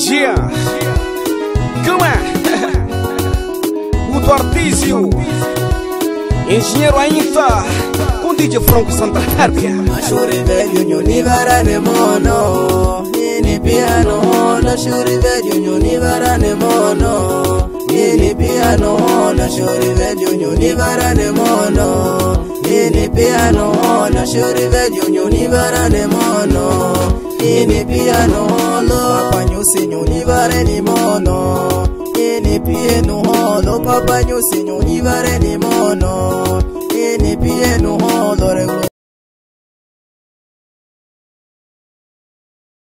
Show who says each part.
Speaker 1: Yeah. Como é? O Artísio, engenheiro ainda, com DJ Franco Santa Herbia.
Speaker 2: Ashuri velho nyoni varane mono, nini piano, ashuri velho nyoni varane mono, nini piano, ashuri velho nyoni varane mono, nini piano, ashuri velho nyoni varane mono, nini piano, papa nyusi nyoni varane mono, nini piano, papa nyusi nyoni varane mono, nini piano,